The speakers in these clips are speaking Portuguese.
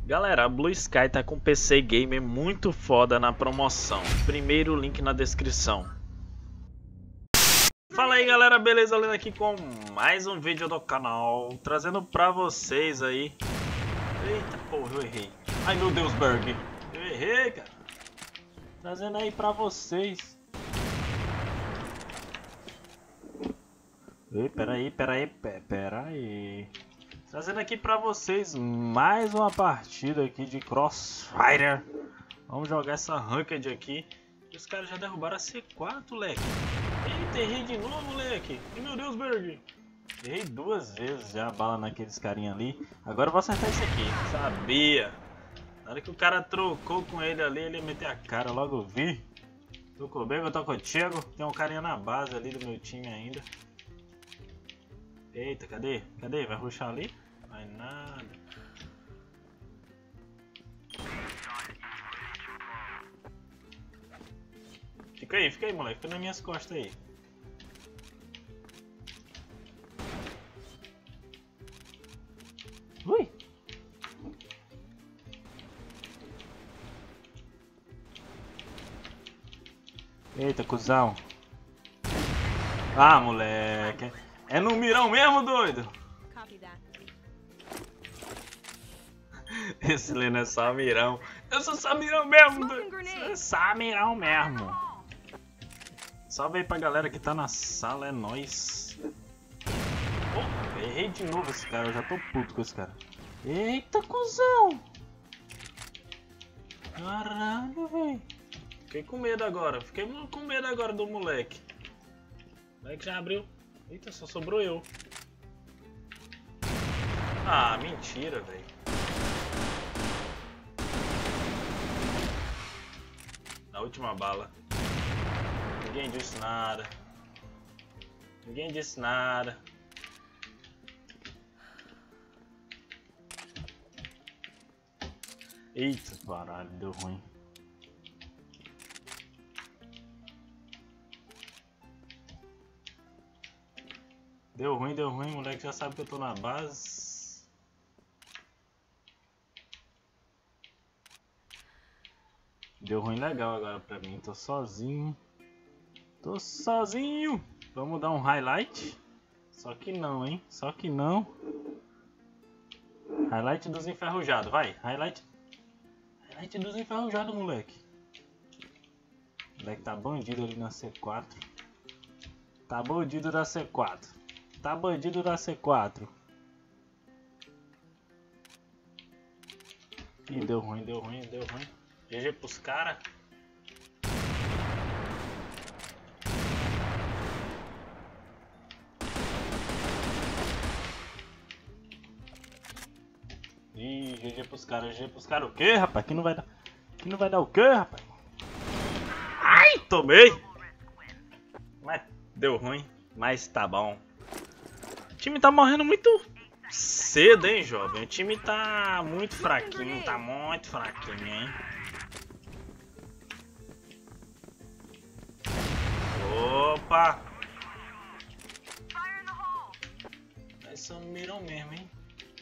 Galera, a Blue Sky tá com PC Gamer muito foda na promoção. Primeiro link na descrição. Fala aí galera, beleza? Olhando aqui com mais um vídeo do canal, trazendo pra vocês aí. Eita porra, eu errei. Ai meu Deus, Berg, eu errei, cara. Trazendo aí pra vocês. Ei, peraí. Trazendo aqui pra vocês mais uma partida aqui de Crossfire. Vamos jogar essa ranked aqui. Os caras já derrubaram a C4, leque. Eita, errei de novo, leque. E meu Deus, Berg. Errei duas vezes já a bala naqueles carinha ali. Agora eu vou acertar esse aqui. Sabia. Na hora que o cara trocou com ele ali, ele ia meter a cara. Logo vi. Tocou bem, eu tô contigo. Tem um carinha na base ali do meu time ainda. Eita, cadê? Cadê? Vai rushar ali? Vai nada. Fica aí, moleque. Fica nas minhas costas aí. Ui! Eita, cuzão. Ah, moleque. É no mirão mesmo, doido? Esse Leno é só mirão. Eu sou só mirão mesmo, doido. É só mirão mesmo. Salve aí pra galera que tá na sala, é nóis. Oh, errei de novo esse cara, eu já tô puto com esse cara. Eita, cuzão. Caralho, velho. Fiquei com medo agora, do moleque. O moleque já abriu. Eita, só sobrou eu. Ah, mentira, velho. Na última bala. Ninguém disse nada. Eita, caralho, deu ruim. Deu ruim, moleque já sabe que eu tô na base. Deu ruim legal agora pra mim, tô sozinho. Vamos dar um highlight. Só que não, hein? Highlight dos enferrujados, vai. Highlight dos enferrujados, moleque. Moleque tá bandido ali na C4. Tá bandido da C4. Ih, deu ruim. GG pros caras. Ih, GG pros caras o quê, rapaz? Que não vai dar o quê, rapaz? Ai, tomei! Mas deu ruim, mas tá bom. O time tá morrendo muito cedo, hein, jovem? O time tá muito fraquinho, hein? Opa! Esse é um mirão mesmo, hein?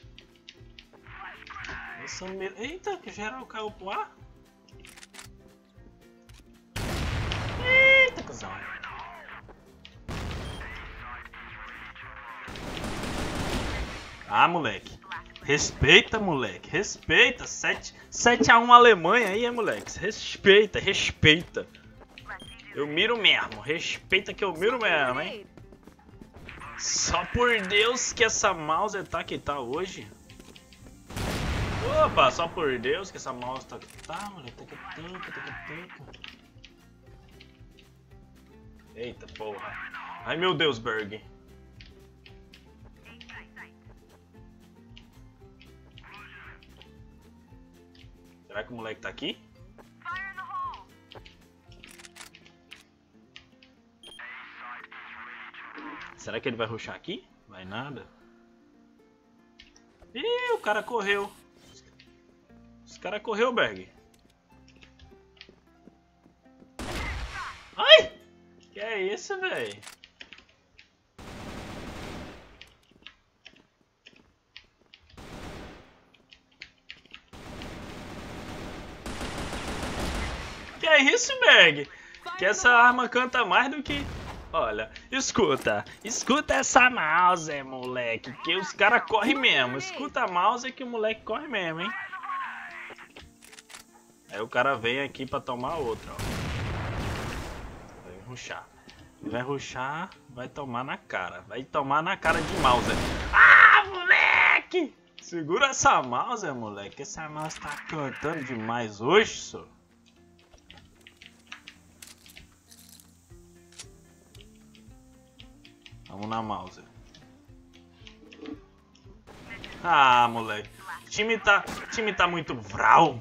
Eita, que geral caiu pro ar. Eita, cuzão. Ah, moleque. Respeita, moleque. 7-1 Alemanha aí, moleque. Respeita. Eu miro mesmo. Respeita que eu miro mesmo, hein. Só por Deus que essa mouse tá que tá hoje. Opa, só por Deus que essa mouse tá que tá, moleque. Eita porra. Ai meu Deus, Berg. Será que o moleque tá aqui? Será que ele vai rushar aqui? Vai nada. Ih, o cara correu. Berg. Ai! Que é isso, velho? Que é isso, Berg? Que essa arma canta mais do que... Olha, escuta essa mouse, moleque, que os caras correm mesmo. Escuta a mouse que o moleque corre mesmo, hein? Aí o cara vem aqui pra tomar outra, ó. Vai rushar. Vai rushar, vai tomar na cara. Vai tomar na cara de mouse. Ah, moleque! Segura essa mouse, moleque. Essa mouse tá cantando demais hoje, senhor. Vamos na mouse. Ah, moleque. O time tá muito vral.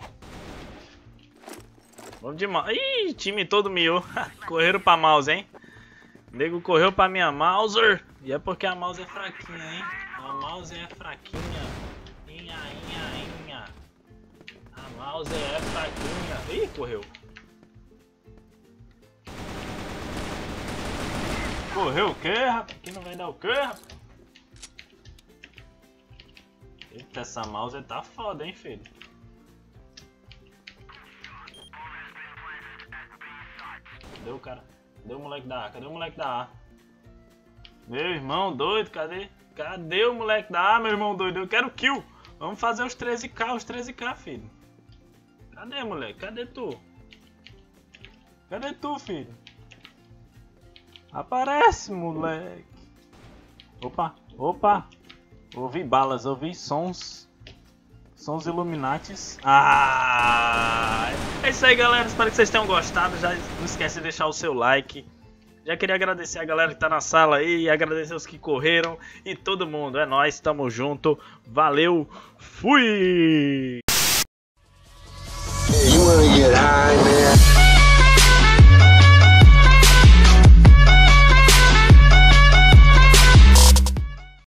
Vamos de mouse. Ih, time todo miou. Correram pra mouse, hein? O nego correu pra minha Mauser. E é porque a mouse é fraquinha, hein? A mouse é fraquinha. Inha. A mouse é fraquinha. Ih, correu. Correu o quê, rapaz? Aqui não vai dar o quê, rapaz? Eita, essa mouse tá foda, hein, filho? Cadê o cara? Cadê o moleque da A? Cadê o moleque da A? Meu irmão doido, cadê? Cadê o moleque da A, meu irmão doido? Eu quero kill. Vamos fazer os 13k, filho. Cadê, moleque? Cadê tu? Cadê tu, filho? Aparece, moleque. Opa. Ouvi balas, ouvi sons. Sons Illuminatis. Ah! É isso aí, galera. Espero que vocês tenham gostado. Já não esquece de deixar o seu like. Já queria agradecer a galera que tá na sala aí. Agradecer os que correram. E todo mundo. É nóis, tamo junto. Valeu. Fui!